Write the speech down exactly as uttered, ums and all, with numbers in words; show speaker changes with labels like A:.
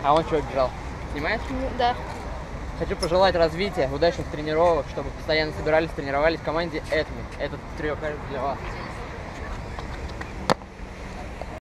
A: А он что бежал? Снимаешь?
B: Да.
A: Хочу пожелать развития, удачных тренировок, чтобы постоянно собирались, тренировались в команде Этми. Этот трек для вас.